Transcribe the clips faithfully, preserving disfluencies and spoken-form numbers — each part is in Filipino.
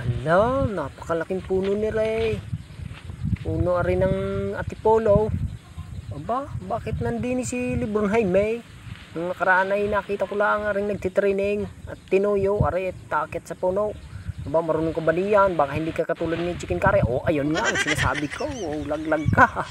Ala, napakalaking puno ni Ray. Puno rin ng Antipolo. Aba, bakit nandini si Librong Jaime? Nung nakaraan ay nakita ko lang rin nagtitraining at tinuyo, aray at takit sa puno. Aba, marunong ka ba diyan? Baka hindi ka katulad ni Chicken Curry. Oh, ayun nga ang sinasabi ko. Oh, laglag ka.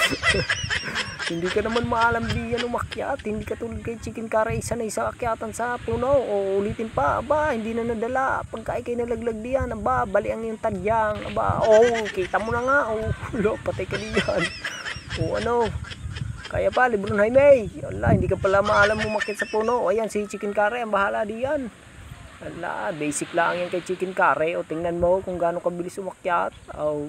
Hindi ka naman maalam diyan umakyat. Hindi ka tulad kay Chicken Curry sanay sa akyatan sa puno. O ulitin pa, aba, hindi na nadala. Pagka ikay nalaglag diyan, aba, bali ang yung tadyang. Aba, oh, kita mo na nga. Oh, lo, patay ka diyan. Oh, ano? Kaya pa, Librong Jaime. Wala, hindi ka pala maalam umakyat sa puno. O, ayan, si Chicken Curry, ang bahala diyan. Wala, basic lang yan kay Chicken Curry. O, tingnan mo kung gaano kabilis umakyat. O,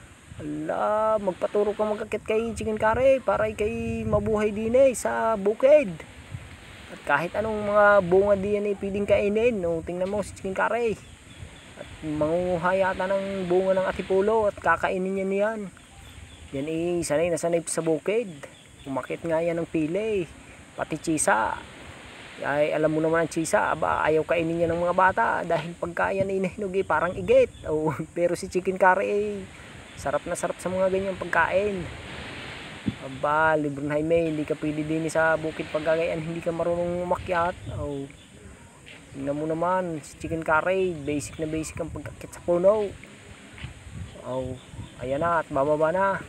ala, magpaturo ka magkakit kay Chicken Curry para kay mabuhay din eh sa bukid. At kahit anong mga bunga diyan eh pwedeng kainin. No? Tingnan mo si Chicken Curry. At mangunguha yata ng bunga ng Antipolo at kakainin niya niyan. Yan eh, sanay na sanay sa bukid. Umakit nga yan ng pili. Pati chisa. Ay, alam mo naman ang chisa, aba, ayaw kainin niya ng mga bata dahil pagka yan inahinog eh, parang igit. Oh, pero si Chicken Curry eh, sarap na sarap sa mga ganyang pagkain. Aba, Librong Jaime, hindi ka pwede din sa bukid pagkagayan, hindi ka marunong umakyat. Oh, tingnan mo naman, si Chicken Curry, basic na basic ang pagkakit sa puno. Oh, ayan na, at bababa na.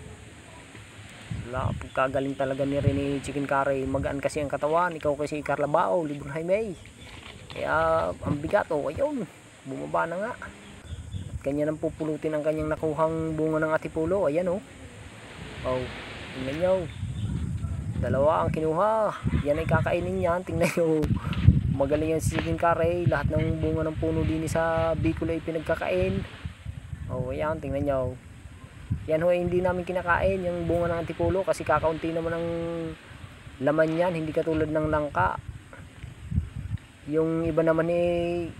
Wala, pagkagaling talaga ni rin ni Chicken Curry. Magaan kasi ang katawan, ikaw kasi Carlabao, Librong Jaime. Kaya, ang bigat, oh, ayun, bumaba na nga. Kanya nang pupulutin ang kanyang nakuhang bunga ng Antipolo. Ayan oh. Oh, tingnan nyo. Dalawa ang kinuha. Yan ay kakainin yan. Tingnan nyo. Magaling yan si Chicken Curry. Lahat ng bunga ng puno din sa Bicol ay pinagkakain. Oh, ayan. Tingnan nyo. Yan ho ay hindi namin kinakain yung bunga ng Antipolo kasi kakaunti naman ang laman yan. Hindi katulad ng langka. Yung iba naman eh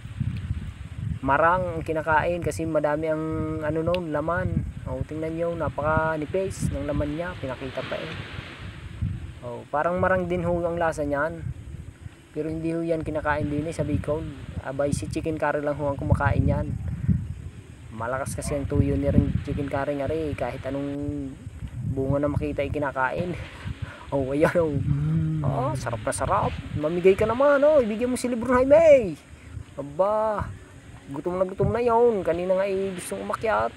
marang ang kinakain kasi madami ang ano no, laman. Oh, tingnan niyo, napaka nipis ng laman niya, pinakita pa eh. Oh, parang marang din ho ang lasa niyan. Pero hindi ho yan kinakain din eh sa Bicol. Abay si Chicken Curry lang ho ang kumakain yan. Malakas kasi ang tuyo ni ring Chicken Curry nga rin, kahit anong bunga na makita ay kinakain. Oh, ayan oh. Oh, sarap na sarap. Mamigay ka naman oh, ibigay mo si Librong Jaime. Aba, gutom na gutom na yun. Kanina nga ay gustong umakyat.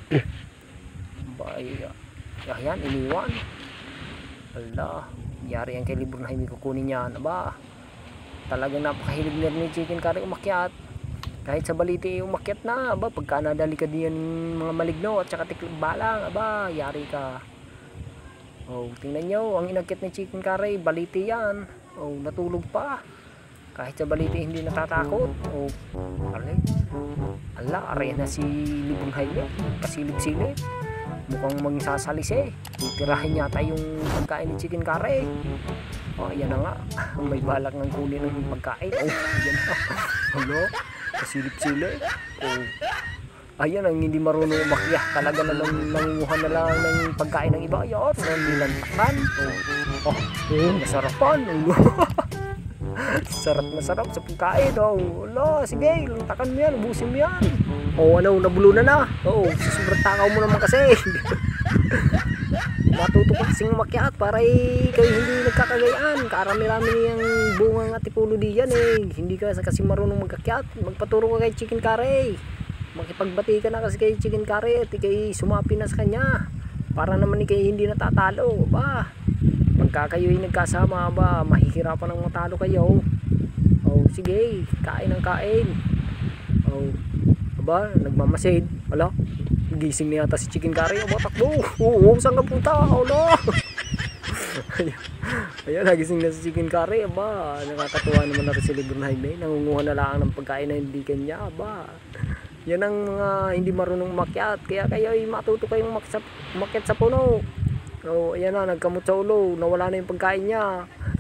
Bay, ah, yan, iniwan. Ala, yari yan kay Librong Jaime, kukunin yan. Aba, talagang napakahilig na ni Chicken Curry umakyat. Kahit sa baliti umakyat na. Aba, pagka nadali ka diyan mga maligno at saka tiklog balang, aba, yari ka. Oh, tingnan nyo, ang inakyat ni Chicken Curry, baliti yan. Oh, natulog pa. Kahit sa baliti hindi natatakot. Oh, alay. Ala, aray na si Librong Jaime. Kasilip-silip. Mukhang magsasalise. Titirahin yata yung pagkain ni Chicken Curry. Oh, ayan na nga. May balak ng kunin ng pagkain. Oh, ayan na. Hello? Kasilip-silip. Oh. Ayan ang hindi marunong umakyat. Talaga na lang nangunguha na lang ng pagkain ng iba. Ayan, nilantakan. Oh, oh, oh, nasarapan. Sarap na sarap sa pagkain. Oh, wala, sige, lantakan mo yan, ubusin mo yan. Oh, ano, nabulunan na. Oo, oh, sobrang takaw mo naman kasi. Matuto ka kasing umakyat para eh, kayo hindi nagkakagayaan. Karami-rami niyang bungang Antipolo diyan eh. Hindi ka kasi marunong magkakyat. Magpaturo ka kay Chicken Curry. Makipagbati ka na kasi kay Chicken Curry at ikay sumapi na sa kanya. Para naman ikay hindi natatalo. Ba, pagka kayo ay nagkasama ba, mahihirapan ng matalo kayo. Oh, sige, kain ng kain. Oh, aba, nagmamasid. Wala, gising na yata si Chicken Curry. Aba, takbo. Oo, saan ka punta? Wala. Ayan, nagising na si Chicken Curry. Aba, nakakatuwa naman na rin si Librong Jaime. Nangunguha na lang ng pagkain na hindi kanya. Aba, yan ang mga uh, hindi marunong umakyat. Kaya kayo ay matuto kayong umakyat sa puno. So, ayan na, nagkamot sa ulo. Nawala na yung pagkain niya.